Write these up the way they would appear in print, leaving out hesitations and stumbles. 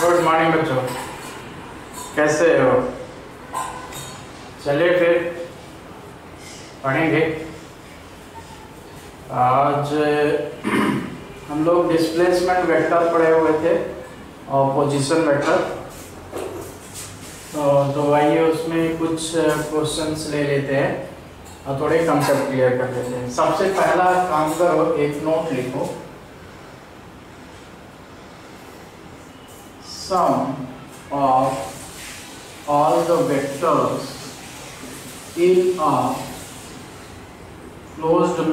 Good morning बच्चों, कैसे हो? चलिए फिर पढ़ेंगे। आज हम लोग डिस्प्लेसमेंट वेक्टर पढ़े हुए थे और पोजीशन वेक्टर, तो आइए उसमें कुछ क्वेश्चंस ले लेते हैं और थोड़े कंसेप्ट क्लियर कर लेते हैं। सबसे पहला काम करो, एक नोट लिखो। Sum of all the vectors in a closed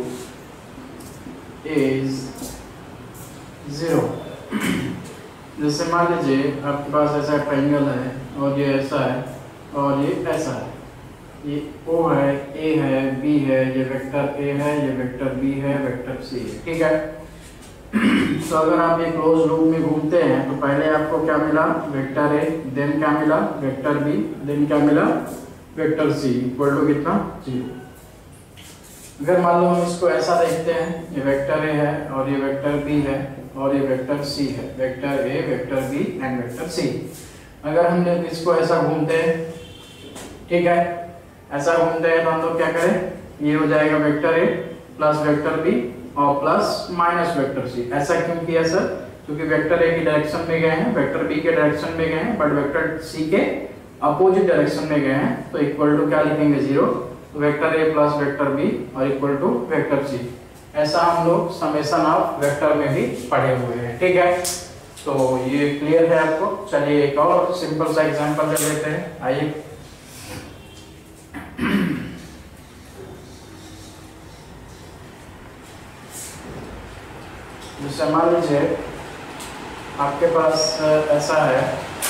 loop is 0। जैसे मान लीजिए आपके पास ऐसा ट्रायंगल है और ये ऐसा है और ये ऐसा है, ये O है, A है, B है, ये वेक्टर A है, ये वेक्टर B है, वेक्टर C है, ठीक है। तो अगर आप एक क्लोज लूप में घूमते हैं तो पहले आपको क्या मिला, वेक्टर ए, देन क्या मिला, वेक्टर बी, देन क्या मिला, वेक्टर सी इक्वल टू कितना, 0। अगर मान लो हम इसको ऐसा देखते हैं, ये वेक्टर ए है और ये वेक्टर बी है और ये वेक्टर सी है, vector A, vector B and vector C. अगर हम इसको ऐसा घूमते हैं, ठीक है, ऐसा घूमते हैं तो हम लोग क्या करें, ये हो जाएगा vector A plus vector B और प्लस माइनस वेक्टर सी। ऐसा क्यों किया सर? क्योंकि वेक्टर ए की डायरेक्शन में गए हैं, वेक्टर बी के डायरेक्शन में गए हैं, बट वेक्टर सी के अपोजिट डायरेक्शन में गए हैं, तो इक्वल टू क्या लिखेंगे, 0। तो vector A plus vector B और इक्वल टू वेक्टर सी। ऐसा हम लोग समेशन ऑफ वेक्टर में भी पढ़े हुए हैं, ठीक है। तो ये क्लियर है आपको। चलिए एक और सिंपल सा एग्जांपल ले लेते हैं, आइए। जैसे मान लीजिए आपके पास ऐसा है,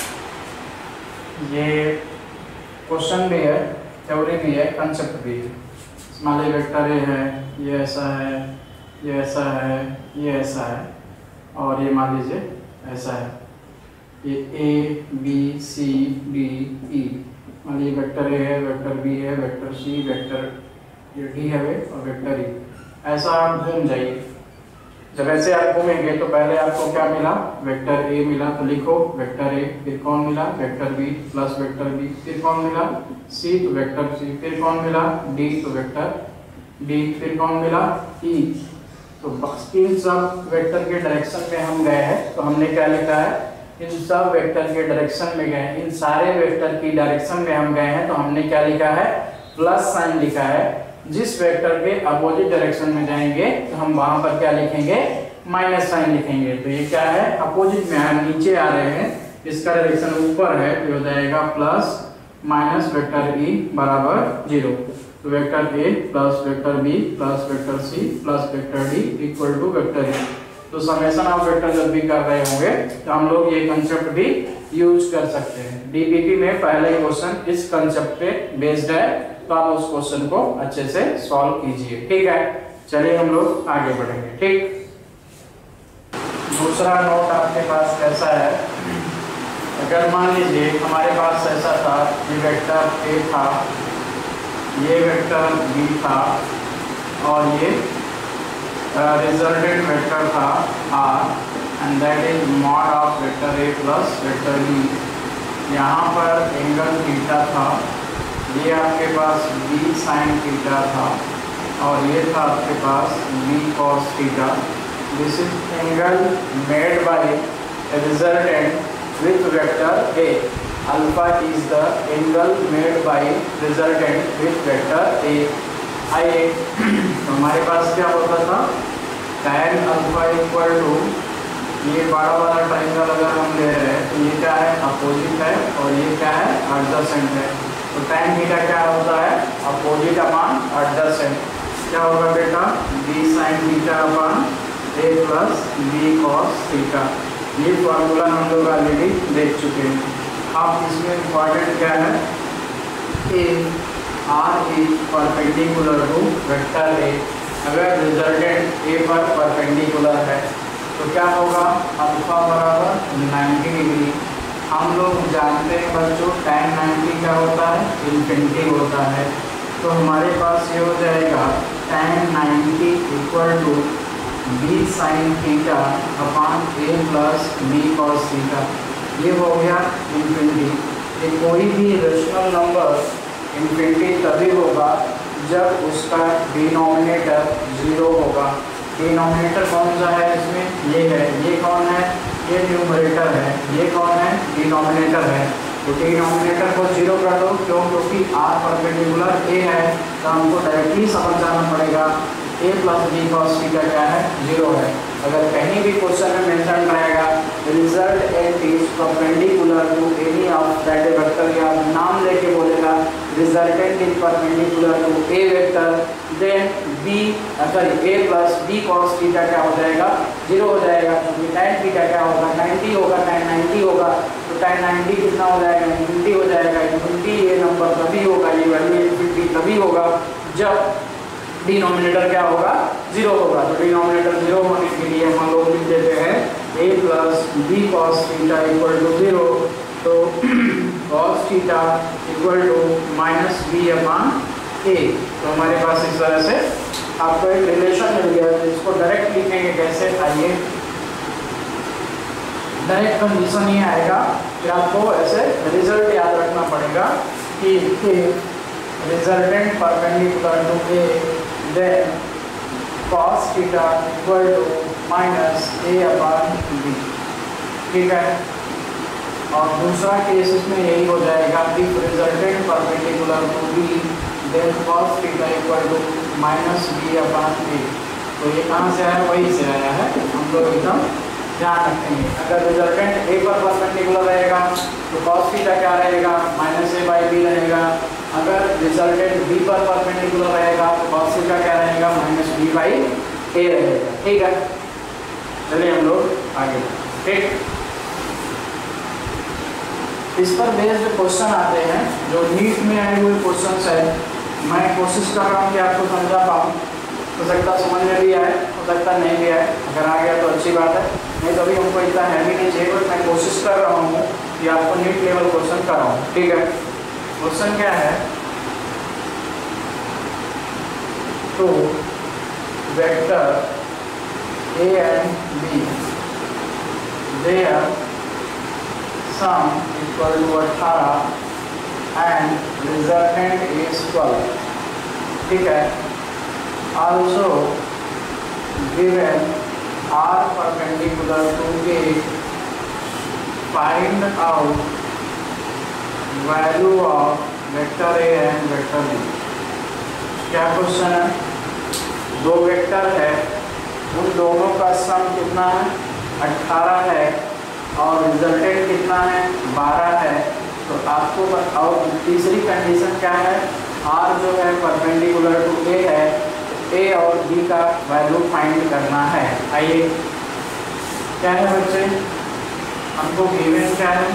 ये क्वेश्चन भी है, थ्योरी भी है, कंसेप्ट भी है। मान लीजिए वेक्टर ए है, ये ऐसा है, ये ऐसा है, ये ऐसा है और ये मान लीजिए ऐसा है, ये A B C D E. मान लीजिए वेक्टर ए है, वेक्टर बी है, वेक्टर सी, वेक्टर ये डी है और वेक्टर ई। ऐसा आप घूम जाइए। जब ऐसे आप घूमेंगे तो पहले आपको क्या मिला, वेक्टर ए मिला, तो लिखो वेक्टर ए, फिर कौन मिला, vector B plus vector B, फिर कौन मिला, सी, तो वेक्टर सी, फिर कौन मिला, डी, तो वेक्टर डी, फिर कौन मिला, ई। तो बस इन सब वेक्टर के डायरेक्शन में हम गए हैं, तो हमने क्या लिखा है, इन सब वेक्टर के डायरेक्शन में गए, इन सारे वेक्टर की डायरेक्शन में हम गए हैं, तो हमने क्या लिखा है, प्लस साइन लिखा है। जिस वेक्टर के अपोजिट डायरेक्शन में जाएंगे तो हम वहां पर क्या लिखेंगे, माइनस साइन लिखेंगे। तो ये क्या है, अपोजिट में हम नीचे आ रहे हैं, इसका डायरेक्शन ऊपर है, तो हो जाएगा प्लस माइनस वेक्टर ई बराबर 0। तो vector A plus vector B plus vector C plus vector D equal to vector E. तो समेशन ऑफ वेक्टर जब भी कर रहे होंगे तो हम लोग ये कंसेप्ट भी यूज कर सकते हैं। डीपीपी में पहला ही क्वेश्चन इस कंसेप्ट पे बेस्ड है, तो आप उस क्वेश्चन को अच्छे से सॉल्व कीजिए, ठीक है। चलिए हम लोग आगे बढ़ेंगे, ठीक। दूसरा नोट आपके पास कैसा है, अगर मान लीजिए हमारे पास ऐसा था, ये वेक्टर ए था, ये वेक्टर बी था और ये रिजल्टेंट वेक्टर था R, and that is mod of vector A plus vector B. यहाँ पर एंगल थीटा था, ये आपके पास b sin थीटा था और ये था आपके पास b cos theta. This is angle made by resultant with vector a। Alpha is the angle made by resultant with vector a। आइए, तो हमारे पास क्या होता था, tan अल्फा इक्वल टू, ये बड़ा वाला ट्रायंगल अगर हम ले रहे हैं तो ये क्या है, अपोजिट है और ये क्या है, एडजेसेंट है। तो tan थीटा क्या होता है, अपोजिट अपॉन एडजेसेंट। क्या होगा बेटा, b sin theta upon a plus b cos theta. ये फॉर्मूला हम लोग ऑलरेडी देख चुके हैं। अब इसमें इम्पॉर्टेंट क्या है, a r is perpendicular to vector a। अगर रिजल्टेंट a पर परपेंडिकुलर है तो क्या होगा, अल्फा बराबर 90 डिग्री। हम लोग जानते हैं बच्चों tan 90 क्या होता है, इन्फिनिटी होता है। तो हमारे पास ये हो जाएगा tan 90 equal to b sin theta upon a plus b cos theta. ये हो गया इन्फिनिटी। ये कोई भी रेशनल नंबर इन्फिनिटी तभी होगा जब उसका डिनोमिनेटर 0 होगा। डिनोमिनेटर कौन सा है इसमें? ये है। ये कौन है? ये न्यूमरेटर है। ये कौन है? डिनोमिनेटर है। तो डिनोमिनेटर को 0 कर दो। क्यों? क्योंकि r परपेंडिकुलर a है, तो हमको डायरेक्टली समझ जाना पड़ेगा a plus B cos theta क्या है? 0 है। अगर कहीं भी क्वेश्चन में मेंशन रहेगा resultant is perpendicular to any of that vector, या नाम लेके बोलेगा resultant is perpendicular to A vector, then B sorry a plus B cos theta क्या हो जाएगा? 0 हो जाएगा। क्योंकि tan थीटा क्या होगा? 90 होगा। tan 90 होगा तो tan 90 कितना हो जाएगा? इन्फिनिटी हो जाएगा। इन्फिनिटी ये नंबर तभी होगा, ये वैल्यू इन्फिनिटी तभी होगा जब डिनोमिनेटर क्या होगा? 0 होगा। तो डिनोमिनेटर 0 होने के लिए हम लोग लिख देते हैं a plus B cos theta equal to 0। तो cos theta equal to minus B upon a। तो हमारे पास इस तरह से आपको एक रिलेशन मिल गया। तो इसको डायरेक्ट लिखेंगे कैसे? आइए, डायरेक्ट कंडीशन ये आएगा कि आपको ऐसे रिजल्ट याद रखना पड़ेगा कि resultant perpendicular to a, then cos theta equal to minus a upon b। ठीक है। और दूसरा केस इसमें यही हो जाएगा कि resultant perpendicular to b, then cos theta equal to minus b upon a। तो ये कहाँ से आया? वही से आया है। हम लोग एकदम ध्यान रखेंगे। अगर रिजल्टेंट a पर परपेंडिकुलर रहेगा तो cos थीटा क्या रहेगा? माइनस a बाई बी रहेगा। अगर रिजल्टेंट b पर परपेंडिकुलर रहेगा तो cos थीटा क्या रहेगा? माइनस b बाई a रहेगा। ठीक है, चलिए हम लोग आगे। ठीक, इस पर बेस्ड क्वेश्चन आते हैं जो नीट में आए हुए क्वेश्चन है। मैं कोशिश कर रहा हूँ कि आपको समझा पाऊँ। हो सकता समझ में भी आए, हो सकता नहीं भी आए। अगर आ गया तो अच्छी बात है, नहीं तो अभी हमको इतना हैवी नहीं चाहिए। बट मैं कोशिश कर रहा हूँ कि आपको नीट लेवल क्वेश्चन कराऊँ। ठीक है, क्वेश्चन क्या है? तो vector a and b, their sum equal to 18 and resultant is 12. ठीक है। Also given r perpendicular to a, find out value of vector a and vector b। क्या क्वेश्चन है? दो वेक्टर है, उन दोनों का सम कितना है? 18 है और रिजल्टेंट कितना है? 12 है। तो आपको बताओ तीसरी कंडीशन क्या है? r जो है परपेंडिकुलर टू a है, तो a और b का वैल्यू फाइंड करना है। आइए, क्या है बच्चे? हमको गिवन क्या है?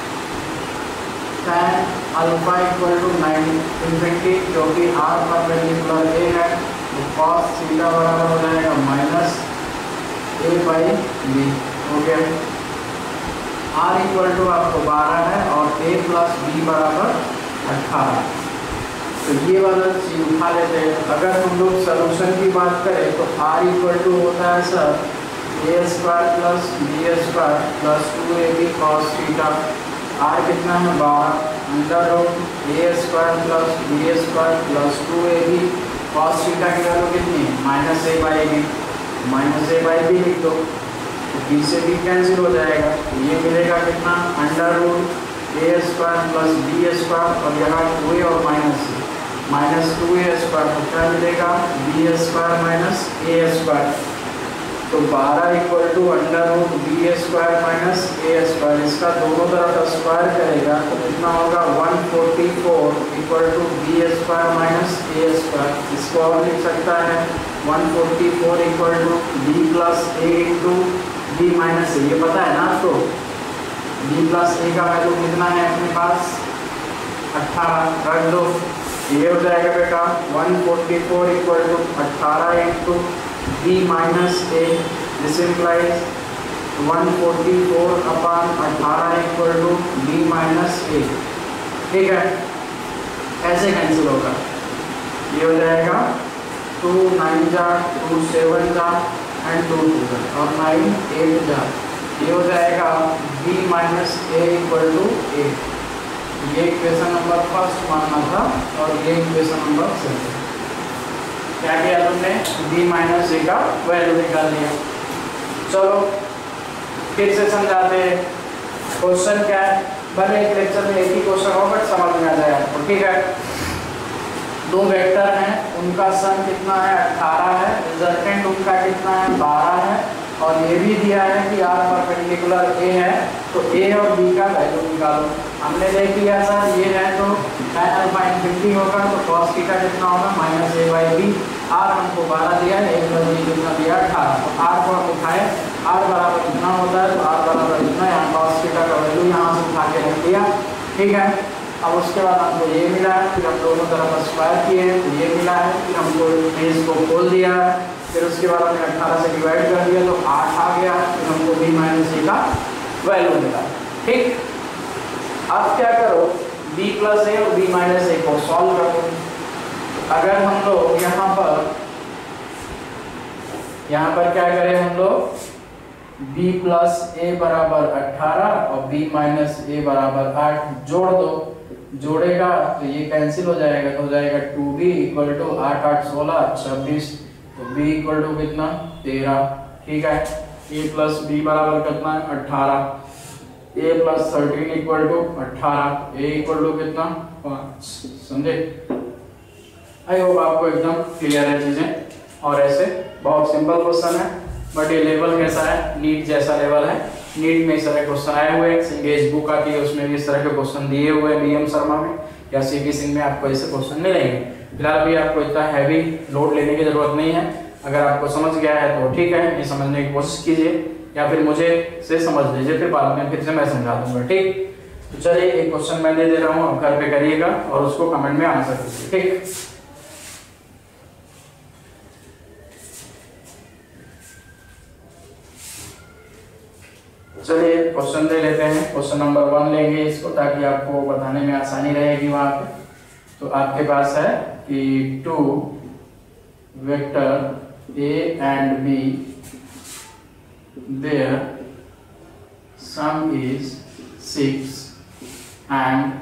tan alpha equal to 9 infinity, क्योंकि r परपेंडिकुलर a है तो cos थीटा बराबर हो जाएगा माइनस a बाई बी। हो गया। r इक्वल टू आपको 12 है और a प्लस बी बराबर 18। तो ये वाला चीज उठा लेते हैं। अगर हम लोग सलूशन की बात करें तो r इक्वल टू होता है sir a square plus b square plus 2ab cos theta. r कितना है? 12 under root a square plus b square plus 2ab cos theta की वैल्यू कितनी है? Minus a by B. Minus a by B लिख दो तो b से b cancel हो जाएगा। तो ये मिलेगा कितना? Under root a square plus b square और यहाँ 2a और माइनस माइनस 2a स्क्वायर। तो क्या मिलेगा? b square minus a square. तो 12 equal to under root B square minus A square. इसका दोनों तरफ स्क्वायर करेगा तो कितना होगा? 144 equal to B square minus A square. इसको और लिख सकता है 144 equal to B plus A into B minus A. ये पता है ना आपको? बी प्लस ए का वैल्यू कितना है अपने पास? 18 रख दो। ये हो जाएगा बेटा 144 equal to 18 into b minus a। This implies 144 upon 18 equal to b minus a। ठीक है, ऐसे कैंसिल होगा। ये हो जाएगा 2 9 जा 2 7 जा एंड 2 2 जा और 9 8 जा। ये हो जाएगा b minus A equal to A. ये इक्वेशन नंबर फर्स्ट मानना था और ये इक्वेशन नंबर सेकंड। क्या किया तुमने, b माइनस ए का वैल्यू निकाल लिया। चलो फिर से समझाते हैं। क्वेश्चन क्या है, भले एक लेक्चर में एक ही क्वेश्चन हो बट समझ में आ जाए आपको, ठीक है। दो वेक्टर हैं, उनका सम कितना है 18 है, रिजल्टेंट उनका कितना है 12 है, और ये भी दिया है कि r परपेंडिकुलर a है, तो a और b का वैल्यू निकालो। हमने देख लिया सर ये है तो tan अल्फा इनफिनिटी होगा, तो cos थीटा कितना होगा minus a by B. r हमको 12 दिया है, a प्लस b कितना दिया 18, तो r को हम उठाए, r बराबर कितना होता है, तो r बराबर इतना, यहाँ cos थीटा का वैल्यू यहाँ से उठा के रख दिया, ठीक है। अब उसके बाद हमको ये मिला है, फिर हम दोनों तरफ स्क्वायर किए तो ये मिला है, फिर हमको बेस को खोल दिया है, फिर उसके बाद हमने 18 से डिवाइड कर दिया तो 8 आ गया, फिर हमको b माइनस ए का वैल्यू मिला, ठीक। अब क्या करो, b प्लस ए और b माइनस ए को सॉल्व करो। अगर हम लोग यहाँ पर क्या करें, हम लोग b प्लस ए बराबर 18 और b माइनस ए बराबर 8 जोड़ दो। जोड़ेगा तो ये कैंसिल हो जाएगा, तो हो जाएगा 2b इक्वल टू 8 8 16 26, तो b इक्वल टू कितना 13, ठीक है। a प्लस b बराबर कितना 18, a plus 13 equal to 18, a equal to कितना 5, समझे। आई होप आपको एकदम क्लियर है चीजें। और ऐसे बहुत सिंपल क्वेश्चन है, बट ये लेवल कैसा है, नीट जैसा लेवल है। नीट में इस तरह के क्वेश्चन आए हुए हैं, सिंगेज बुक आती है उसमें भी इस तरह के क्वेश्चन दिए हुए हैं, बीएम शर्मा में या सीपी सिंह में आपको ऐसे क्वेश्चन मिलेंगे। फिलहाल अभी आपको इतना हैवी लोड लेने की जरूरत नहीं है, अगर आपको समझ गया है तो ठीक है, ये समझने की कोशिश कीजिए या फिर मुझे से समझ लीजिए, फिर बाद में फिर से मैं समझा दूंगा, ठीक। तो चलिए एक क्वेश्चन मैं दे रहा हूँ, आप घर पे करिएगा और उसको कमेंट में आंसर कीजिए, ठीक। चलिए क्वेश्चन दे लेते हैं। क्वेश्चन नंबर 1 लेंगे इसको, ताकि आपको बताने में आसानी रहेगी वहां पे। तो आपके पास है कि 2 vector a and b, their sum is 6 and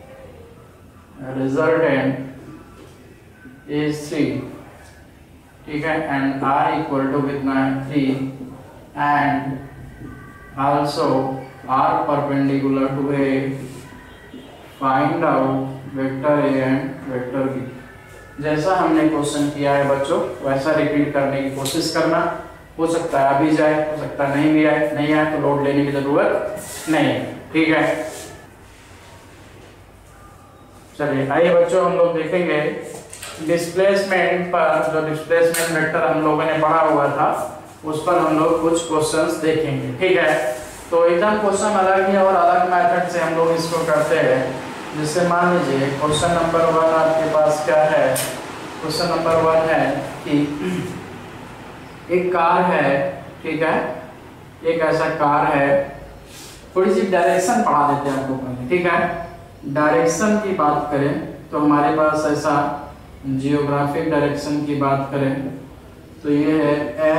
resultant is 3, ठीक है। एंड r इक्वल टू कितना है 3, and also are perpendicular to a, find out vector a and vector b। जैसा हमने क्वेश्चन किया है बच्चों वैसा रिपीट करने की कोशिश करना। हो सकता है अभी जाए, हो सकता है नहीं भी आए, नहीं आए तो लोड लेने की जरूरत नहीं है, ठीक है। चलिए आइए बच्चों हम लोग देखेंगे डिस्प्लेसमेंट पर। जो डिस्प्लेसमेंट वेक्टर हम लोगों ने पढ़ा हुआ था उस पर हम लोग कुछ क्वेश्चंस देखेंगे, ठीक है। तो एकदम क्वेश्चन अलग ही और अलग मेथड से हम लोग इसको करते हैं। जैसे मान लीजिए क्वेश्चन नंबर 1 आपके पास क्या है, क्वेश्चन नंबर 1 है कि एक कार है, ठीक है, एक ऐसा कार है। थोड़ी सी डायरेक्शन पढ़ा देते हैं आपको पहले, ठीक है। डायरेक्शन की बात करें तो हमारे पास ऐसा जियोग्राफिक डायरेक्शन की बात करें तो ये है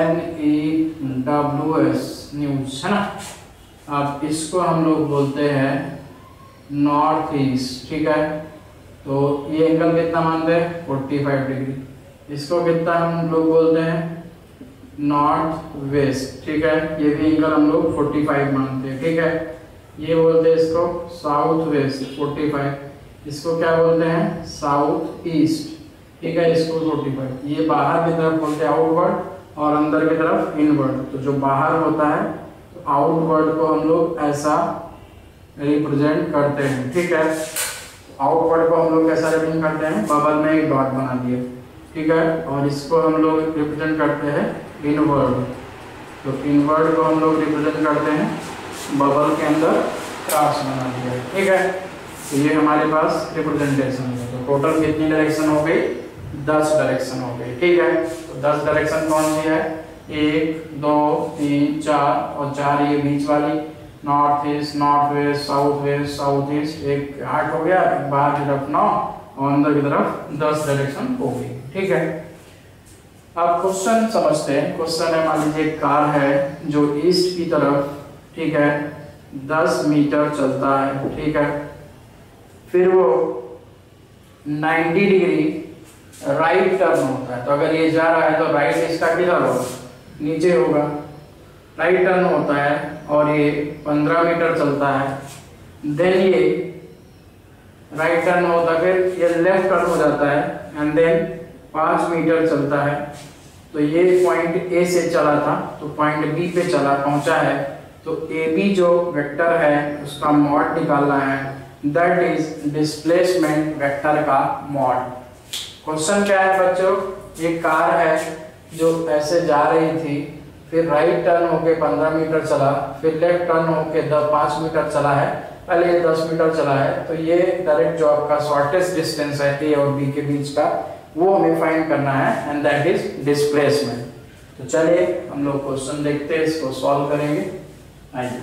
NEWS न्यूज, है ना। अब इसको हम लोग बोलते हैं नॉर्थ ईस्ट, ठीक है। तो ये एंगल कितना मानते हैं 45 डिग्री। इसको कितना हम लोग बोलते हैं नॉर्थ वेस्ट, ठीक है। ये भी एंगल हम लोग 45 मानते हैं, ठीक है। ये बोलते हैं इसको साउथ वेस्ट 45। इसको क्या बोलते हैं साउथ ईस्ट, ठीक है। इसको 45। ये बाहर की तरफ बोलते हैं आउटवर्ड और अंदर की तरफ इनवर्ड। तो जो बाहर होता है तो आउटवर्ड को हम लोग ऐसा रिप्रेजेंट करते हैं, ठीक है। आउटवर्ड को हम लोग कैसा रिप्रेजेंट करते हैं, बबल में एक डॉट बना दिया, ठीक है। और इसको हम लोग रिप्रेजेंट करते हैं इनवर्ड। तो इनवर्ड को हम लोग रिप्रेजेंट करते हैं बबल के अंदर क्रॉस बना दिया, ठीक है। तो ये हमारे पास रिप्रेजेंटेशन है। तो टोटल कितनी डायरेक्शन हो गई 10 डायरेक्शन हो गई, ठीक है। तो 10 डायरेक्शन कौन सी है 1 2 3 4 और 4 ये बीच वाली north east north west south east, एक 8 हो गया। बाहर की तरफ 9 और अंदर की तरफ 10 डायरेक्शन हो गई, ठीक है। अब क्वेश्चन समझते हैं। क्वेश्चन है मान लीजिए कार है जो ईस्ट की तरफ ठीक है, 10 मीटर चलता है, ठीक है। फिर वो 90 डिग्री राइट टर्न होता है, तो अगर ये जा रहा है तो राइट इसका किधर होगा, नीचे होगा, राइट टर्न होता है और ये 15 मीटर चलता है। देन ये राइट टर्न होता है, फिर ये लेफ्ट टर्न हो जाता है एंड देन 5 मीटर चलता है। तो ये पॉइंट ए से चला था तो पॉइंट बी पे चला पहुंचा है, तो ए बी जो वेक्टर है उसका मॉड निकालना है, दैट इज डिस्प्लेसमेंट वेक्टर का मॉड। क्वेश्चन क्या है बच्चों, ये कार है जो ऐसे जा रही थी, फिर राइट टर्न होके 15 मीटर चला, फिर लेफ्ट टर्न होके 5 मीटर चला है, पहले ये 10 मीटर चला है। तो ये डायरेक्ट जो आपका शॉर्टेस्ट डिस्टेंस है ए और बी के बीच का, वो हमें फाइंड करना है एंड दैट इज डिस्प्लेसमेंट। तो चलिए हम लोग क्वेश्चन देखते हैं, इसको सॉल्व करेंगे। आइए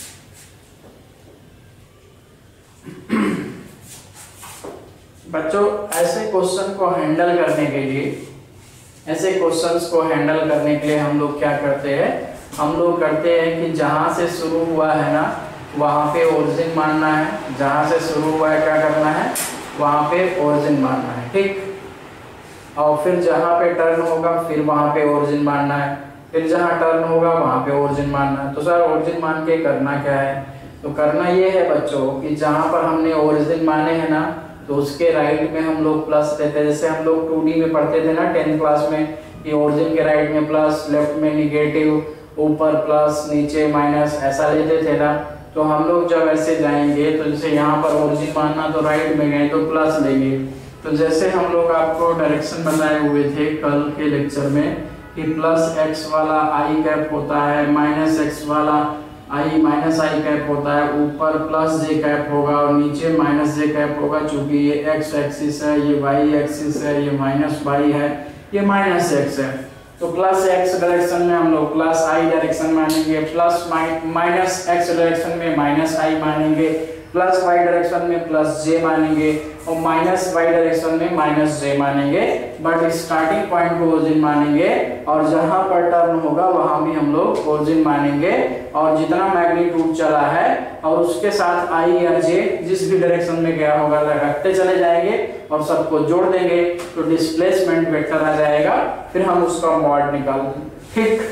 बच्चों, ऐसे क्वेश्चन को हैंडल करने के लिए, ऐसे क्वेश्चंस को हैंडल करने के लिए हम लोग क्या करते हैं, हम लोग करते हैं कि जहां से शुरू हुआ है ना वहां पे ओरिजिन मानना है, जहां से शुरू हुआ है क्या करना है, वहां पे ओरिजिन मानना है, ठीक। और फिर जहां पे टर्न होगा फिर वहां पे ओरिजिन मानना है, फिर जहां टर्न होगा वहां पे ओरिजिन मानना है। तो सर ओरिजिन मान के करना क्या है, तो करना ये है बच्चों कि जहां पर हमने ओरिजिन माने हैं ना तो उसके राइट में हम लोग प्लस लेते हैं। जैसे हम लोग 2D में पढ़ते थे ना 10th क्लास में कि ओरिजिन के राइट में प्लस, लेफ्ट में निगेटिव, ऊपर प्लस, नीचे माइनस, ऐसा लेते थे ना। तो हम लोग जब ऐसे जाएंगे तो जैसे यहाँ पर ओरिजिन मानना तो राइट में गए तो प्लस लेंगे। तो जैसे हम लोग आपको डायरेक्शन बताए हुए थे कल के लेक्चर में कि प्लस एक्स वाला आई कैप होता है, माइनस एक्स वाला आई माइनस आई कैप होता है, ऊपर प्लस जे कैप होगा और नीचे माइनस जे कैप होगा। चूंकि ये एक्स एक्सिस है, ये वाई एक्सिस है, ये माइनस वाई है, ये माइनस एक्स है। तो प्लस एक्स डायरेक्शन में हम लोग प्लस आई डायरेक्शन मानेंगे, प्लस माइनस एक्स डायरेक्शन में माइनस आई मानेंगे, प्लस वाई डायरेक्शन में प्लस जे मानेंगे और माइनस वाई डायरेक्शन में माइनस जे मानेंगे। बट स्टार्टिंग पॉइंट को ओरिजिन मानेंगे और जहां पर टर्न होगा वहां भी हम लोग ओरिजिन मानेंगे। और जितना मैग्नीट्यूड चला है और उसके साथ आई या जे जिस भी डायरेक्शन में गया होगा रखते चले जाएंगे और सबको जोड़ देंगे तो डिस्प्लेसमेंट वेक्टर आ जाएगा। फिर हम उसका मॉड निकालेंगे, ठीक।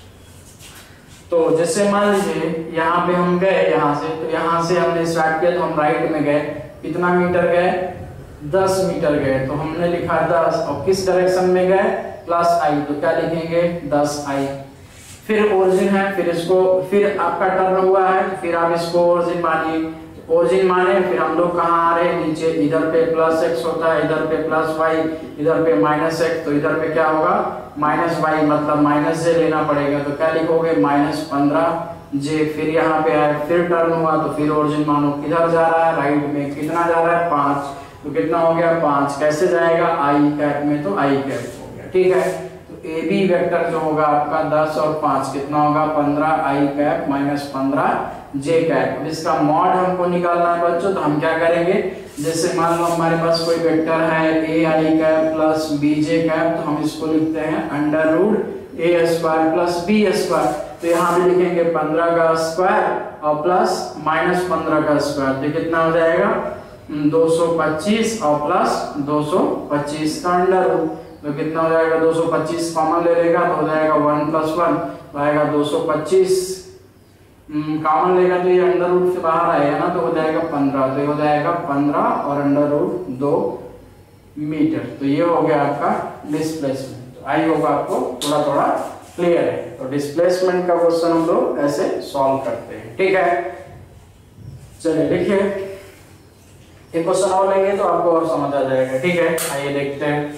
तो जैसे मान लीजिए यहाँ पे हम गए, यहाँ से तो यहाँ से हमने स्टार्ट किया तो हम राइट में गए, कितना मीटर गए, 10 मीटर गए। तो हमने लिखा 10 और किस डायरेक्शन में गए, प्लस आई, तो क्या लिखेंगे 10 आई। फिर ओरिजिन है, फिर इसको, फिर आपका टर्न हुआ है, फिर आप इसको ओरिजिन मानिए। ओरिजिन माने फिर हम लोग कहाँ आ रहे हैं, नीचे। इधर पे प्लस एक्स होता है, इधर पे प्लस वाई, इधर पे माइनस एक्स, तो इधर पे क्या होगा माइनस वाई, मतलब माइनस जे लेना पड़ेगा। तो क्या लिखोगे माइनस 15 जे। फिर यहाँ पे आए, फिर टर्न हुआ तो फिर ओरिजिन मानो, किधर जा रहा है राइट में, कितना जा रहा है 5, तो कितना हो गया 5। कैसे जाएगा आई कैप में, तो आई कैप हो गया, ठीक है। तो ए बी वेक्टर जो होगा आपका 10 और 5 कितना होगा 15 I cap minus 15 J cap. अब इसका मॉड हमको निकालना है बच्चों, तो हम क्या करेंगे, जैसे मान लो हमारे पास कोई वेक्टर है A I cap plus B J cap, तो हम इसको लिखते हैं under root A square plus B square. तो यहाँ भी लिखेंगे 15 का स्क्वायर और प्लस माइनस 15 का स्क्वायर, तो कितना हो जाएगा 225 और प्लस 225 का अंडर रूट। तो कितना हो जाएगा 225 कॉमन ले लेगा तो हो जाएगा 1 + 1 तो आएगा 225। कॉमन लेगा तो ये अंडर रूट से बाहर आएगा ना, तो हो जाएगा 15, तो ये हो जाएगा 15 और अंडर रूट 2 मीटर। तो ये हो गया आपका डिस्प्लेसमेंट। तो आई होगा आपको थोड़ा थोड़ा क्लियर है। तो डिस्प्लेसमेंट का क्वेश्चन हम लोग ऐसे सॉल्व करते हैं, ठीक है। चलिए देखिए एक क्वेश्चन और लेंगे तो आपको और समझ आ जाएगा, ठीक है। आइए देखते हैं।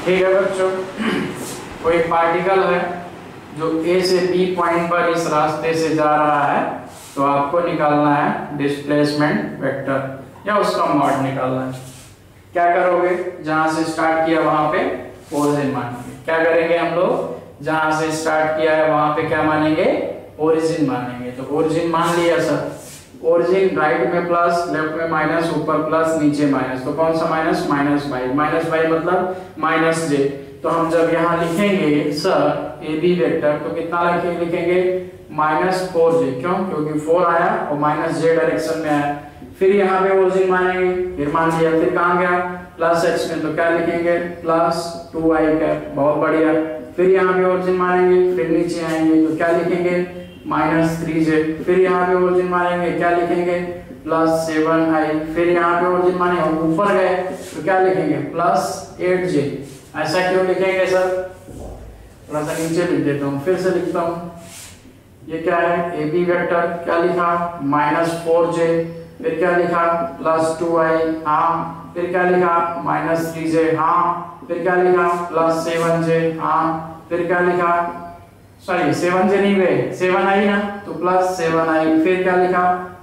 ठीक है बच्चों, कोई पार्टिकल है जो ए से बी पॉइंट पर इस रास्ते से जा रहा है, तो आपको निकालना है डिस्प्लेसमेंट वेक्टर या उसका मॉड निकालना है। क्या करोगे, जहां से स्टार्ट किया वहां पे ओरिजिन मानेंगे। क्या करेंगे हम लोग, जहां से स्टार्ट किया है वहां पे क्या मानेंगे, ओरिजिन मानेंगे। तो ओरिजिन मान लिया सर, ओरिजिन राइट में प्लस, लेफ्ट में माइनस, ऊपर प्लस, नीचे माइनस। तो कौन सा माइनस, -y, -y मतलब -j। तो हम जब यहाँ लिखेंगे सर ए बी वेक्टर, तो कितना लिखेंगे -4j। क्यों, क्योंकि 4 आया और -j डायरेक्शन में आया। फिर यहाँ पे ओरिजिन मानेंगे, फिर मान लिया, फिर कहाँ गया +x में, तो क्या लिखेंगे +2i कैप। बहुत बढ़िया। फिर यहाँ पे ओरिजिन मानेंगे, फिर नीचे आएंगे तो क्या लिखेंगे -3j। फिर यहाँ पे ओरिजिन मानेंगे, क्या लिखेंगे +7i। फिर यहाँ पे ओरिजिन मानेंगे, ऊपर गए तो क्या लिखेंगे +8j। ऐसा क्यों लिखेंगे सर, थोड़ा सा नीचे लिख देता हूँ, फिर से लिखता हूँ। ये क्या है, ए बी वेक्टर, क्या लिखा -4j, फिर क्या लिखा +2i, हाँ, फिर क्या लिखा -3j, हाँ, फिर क्या लिखा +7j, हाँ, फिर क्या लिखा, सॉरी 7j नहीं वे 7i ना, तो +7i। फिर क्या लिखा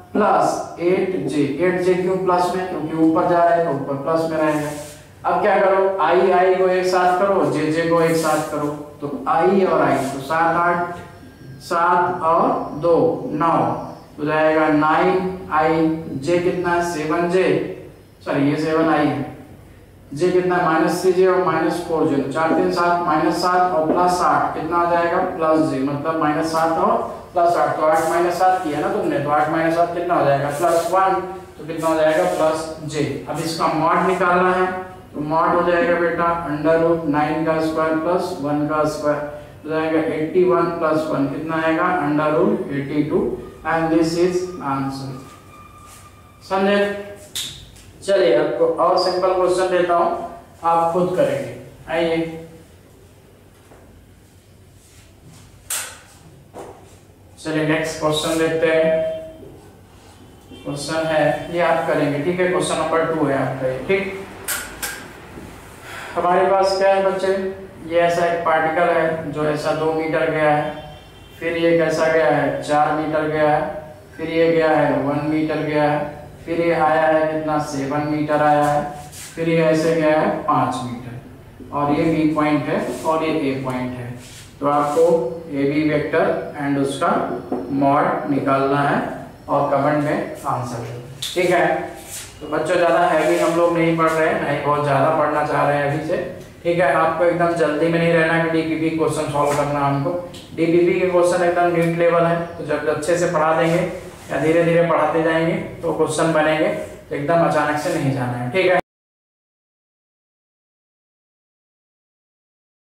+8j। 8j क्यों प्लस में, क्योंकि ऊपर जा रहा है तो ऊपर प्लस में रहेगा। अब क्या करो, i को एक साथ करो, j को एक साथ करो। तो i और i, तो 7 8, 7 और 2 9, तो जाएगा 9i। j कितना, 7j, सॉरी ये 7i है। j कितना, -3j और -4j, 4 3 7, -7 और +8 कितना आ जाएगा +j, मतलब -7 और +8। तो 8 7 किया ना तुमने, तो 8 7 कितना हो जाएगा +1, तो कितना हो जाएगा +j। अब इसका मॉड निकालना है, तो मॉड हो जाएगा बेटा √9 का स्क्वायर + 1 का स्क्वायर, तो जाएगा 81 + 1 कितना आएगा √82। And this is answer. समझे? चलिए आपको और सिंपल क्वेश्चन देता हूं, आप खुद करेंगे। आइए, चलिए नेक्स्ट क्वेश्चन देखते हैं। क्वेश्चन है, ये आप करेंगे, ठीक है। क्वेश्चन नंबर 2 है आपका ये, ठीक। हमारे पास क्या है बच्चे, ये ऐसा एक पार्टिकल है जो ऐसा 2 मीटर गया है, फिर ये कैसा गया है 4 मीटर गया है, फिर ये गया है 1 मीटर गया है, फिर ये आया है कितना 7 मीटर आया है, फिर ये ऐसे गया है 5 मीटर, और ये बी पॉइंट है और ये ए पॉइंट है। तो आपको ए बी वेक्टर एंड उसका मॉड निकालना है और कमेंट में आंसर है, ठीक है। तो बच्चों ज़्यादा हैवी हम लोग नहीं पढ़ रहे हैं, नहीं बहुत ज़्यादा पढ़ना चाह रहे हैं अभी से, ठीक है। आपको एकदम जल्दी में नहीं रहना कि डीपीपी क्वेश्चन सॉल्व करना हमको। डीपीपी के क्वेश्चन एकदम नीट लेवल है, तो जब अच्छे से पढ़ा देंगे या धीरे धीरे पढ़ाते जाएंगे तो क्वेश्चन बनेंगे, एकदम अचानक से नहीं जाना है, ठीक है।